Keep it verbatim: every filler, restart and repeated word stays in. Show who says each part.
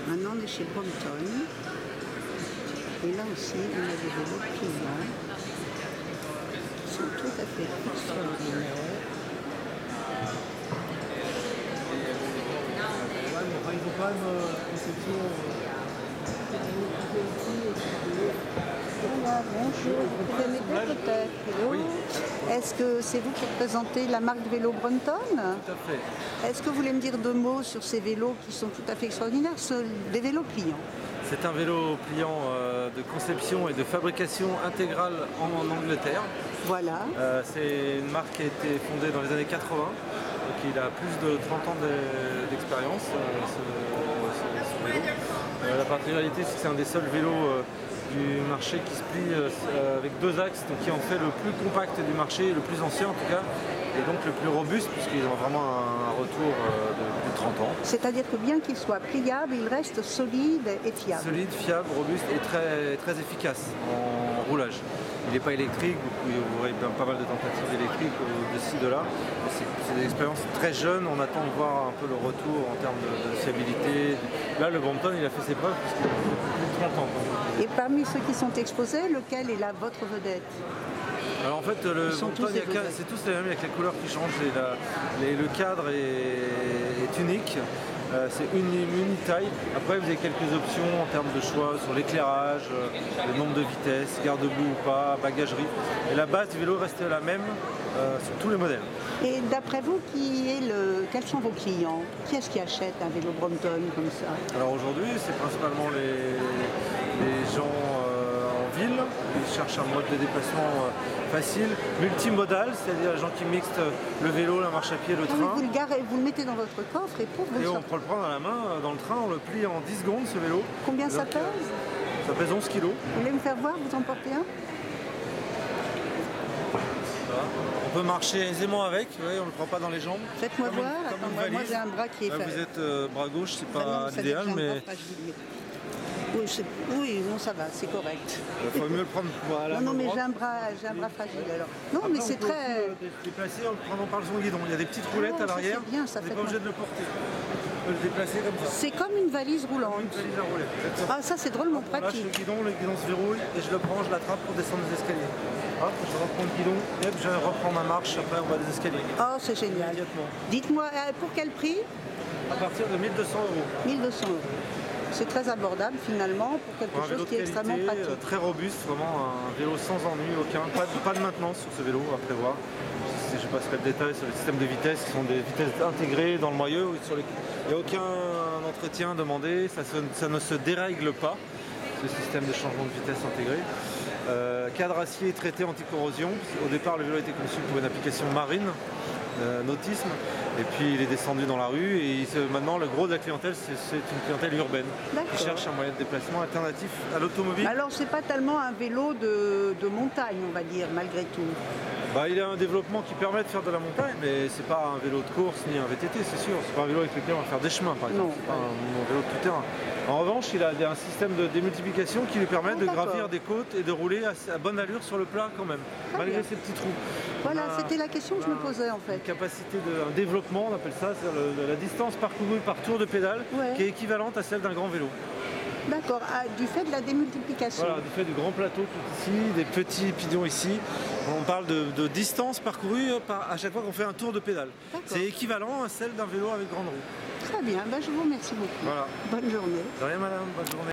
Speaker 1: Maintenant, on est chez Brompton. Et là aussi, on a des vélos pliants qui sont tout à fait extraordinaires.
Speaker 2: Ils ont quand même une conception.
Speaker 1: Voilà, bonjour. Vous pouvez m'aider peut-être? Hello.
Speaker 2: Oui.
Speaker 1: Est-ce que c'est vous qui représentez la marque Vélo Brompton?
Speaker 2: Tout à fait.
Speaker 1: Est-ce que vous voulez me dire deux mots sur ces vélos qui sont tout à fait extraordinaires, ce- des vélos pliants?
Speaker 2: C'est un vélo pliant euh, de conception et de fabrication intégrale en, en Angleterre.
Speaker 1: Voilà.
Speaker 2: Euh, c'est une marque qui a été fondée dans les années quatre-vingts, donc il a plus de trente ans de- d'expérience, euh, ce, ce- ce vélo. Euh, la particularité, c'est que c'est un des seuls vélos euh, du marché qui se plie euh, avec deux axes, donc qui en fait le plus compact du marché, le plus ancien en tout cas, et donc le plus robuste, puisqu'ils ont vraiment un, un retour euh, de plus de trente ans.
Speaker 1: C'est-à-dire que bien qu'il soit pliable, il reste solide et fiable.
Speaker 2: Solide, fiable, robuste et très, très efficace en roulage. Il n'est pas électrique, vous aurez pas mal de tentatives électriques de ci, de là. C'est c'est des expériences très jeunes, on attend de voir un peu le retour en termes de, de fiabilité. Là, le Brompton, il a fait ses preuves puisqu'il a plus de trente ans.
Speaker 1: Et parmi ceux qui sont exposés, lequel est la votre vedette?
Speaker 2: Alors en fait, le
Speaker 1: Ils sont
Speaker 2: Brompton,
Speaker 1: tous
Speaker 2: il y a
Speaker 1: des
Speaker 2: qu'un-
Speaker 1: vedettes.
Speaker 2: c'est tous les mêmes avec les couleurs qui changent. Et la- les- le cadre est, est unique. Euh, c'est une, une taille. Après, vous avez quelques options en termes de choix sur l'éclairage, euh, le nombre de vitesses, garde-boue ou pas, bagagerie. Et la base du vélo reste la même euh, sur tous les modèles.
Speaker 1: Et d'après vous, qui est le... quels sont vos clients? Qui est-ce qui achète un vélo Brompton comme ça?
Speaker 2: Alors aujourd'hui, c'est principalement les, les gens euh, en ville. Ils cherchent un mode de déplacement euh, facile, multimodal, c'est-à-dire les gens qui mixent le vélo, la marche à pied, le
Speaker 1: Ah oui,
Speaker 2: train.
Speaker 1: vous le garez, vous le mettez dans votre coffre et pour vous
Speaker 2: Et
Speaker 1: le
Speaker 2: on
Speaker 1: sortez.
Speaker 2: peut le prendre à la main euh, dans le train, on le plie en dix secondes ce vélo.
Speaker 1: Combien ça
Speaker 2: Donc,
Speaker 1: pèse?
Speaker 2: euh, Ça pèse onze kilos.
Speaker 1: Vous voulez me faire voir? Vous en portez un?
Speaker 2: Voilà. On peut marcher aisément avec, vous voyez, on ne le prend pas dans les jambes.
Speaker 1: Faites-moi
Speaker 2: Comme une-
Speaker 1: voir.
Speaker 2: comme
Speaker 1: Attends,
Speaker 2: une
Speaker 1: moi, moi,
Speaker 2: valise.
Speaker 1: j'ai un bras qui est
Speaker 2: Là,
Speaker 1: fa-
Speaker 2: vous êtes euh, bras gauche, c'est
Speaker 1: Ah non,
Speaker 2: pas
Speaker 1: ça
Speaker 2: l'idéal,
Speaker 1: dit que j'ai un
Speaker 2: mais
Speaker 1: bras fragile, mais- Oui, c'est- oui, non, ça va, c'est correct.
Speaker 2: il faut mieux le prendre à la
Speaker 1: Non, non,
Speaker 2: main
Speaker 1: mais
Speaker 2: droite.
Speaker 1: j'ai un bras, j'ai un bras fragile alors. Non,
Speaker 2: Après,
Speaker 1: mais
Speaker 2: on
Speaker 1: c'est
Speaker 2: peut aussi,
Speaker 1: très.
Speaker 2: euh, dé- déplacer en le prenant par son guidon. Il y a des petites roulettes
Speaker 1: Oh,
Speaker 2: à
Speaker 1: ça,
Speaker 2: l'arrière.
Speaker 1: c'est bien, ça,
Speaker 2: on n'est pas
Speaker 1: faites-moi.
Speaker 2: obligé de le porter. On peut le déplacer comme ça.
Speaker 1: C'est comme une valise
Speaker 2: Comme
Speaker 1: roulante.
Speaker 2: une valise à roulettes. exactement.
Speaker 1: Ah, ça, c'est drôlement
Speaker 2: On lâche le
Speaker 1: pratique.
Speaker 2: guidon, le guidon se verrouille et je le prends, je l'attrape pour descendre les escaliers. Hop, je reprends le guidon, et hop, je reprends ma marche, après on va des escaliers.
Speaker 1: Oh, c'est génial.
Speaker 2: Immédiatement.
Speaker 1: Dites-moi, euh, pour quel prix?
Speaker 2: À partir de mille deux cents euros.
Speaker 1: mille deux cents euros. C'est très abordable finalement pour quelque
Speaker 2: Pour un vélo
Speaker 1: chose
Speaker 2: de
Speaker 1: qui est extrêmement
Speaker 2: qualité,
Speaker 1: pratique.
Speaker 2: euh, très robuste, vraiment un vélo sans ennui, aucun. Pas de, pas de maintenance sur ce vélo à prévoir. Si je passerai le détail sur les systèmes de vitesse qui sont des vitesses intégrées dans le moyeu. Sur les... Il n'y a aucun entretien demandé, ça, se- ça ne se dérègle pas, ce système de changement de vitesse intégré. Euh, cadre acier traité anti-corrosion. Au départ, le vélo a été conçu pour une application marine, euh, nautisme, et puis il est descendu dans la rue. Et il se- maintenant, le gros de la clientèle, c'est c'est une clientèle urbaine
Speaker 1: D'accord.
Speaker 2: qui cherche un moyen de déplacement alternatif à l'automobile.
Speaker 1: Alors, c'est pas tellement un vélo de, de montagne, on va dire, malgré tout.
Speaker 2: Bah, il a un développement qui permet de faire de la montagne, mais c'est pas un vélo de course ni un V T T, c'est sûr. C'est pas un vélo avec lequel on va faire des chemins, par exemple.
Speaker 1: Non.
Speaker 2: C'est pas un, un vélo de tout terrain. En revanche, il a des- un système de démultiplication qui lui permet
Speaker 1: Ah,
Speaker 2: de
Speaker 1: d'accord.
Speaker 2: gravir des côtes et de rouler à, à bonne allure sur le plat quand même,
Speaker 1: Très
Speaker 2: malgré
Speaker 1: bien.
Speaker 2: ses petits trous.
Speaker 1: Voilà,
Speaker 2: On a-
Speaker 1: c'était la question que je
Speaker 2: on
Speaker 1: me
Speaker 2: a
Speaker 1: posais en fait.
Speaker 2: Une capacité de un développement, on appelle ça, c'est-à-dire le- la distance parcourue par tour de pédale,
Speaker 1: Ouais.
Speaker 2: qui est équivalente à celle d'un grand vélo.
Speaker 1: D'accord, ah, du fait de la démultiplication.
Speaker 2: Voilà, du fait du grand plateau tout ici, des petits pignons ici, on parle de, de distance parcourue par, à chaque fois qu'on fait un tour de pédale.
Speaker 1: D'accord.
Speaker 2: C'est équivalent à celle d'un vélo avec grande roue.
Speaker 1: Très bien, ben, je vous remercie beaucoup.
Speaker 2: Voilà.
Speaker 1: Bonne journée.
Speaker 2: De rien madame, bonne journée.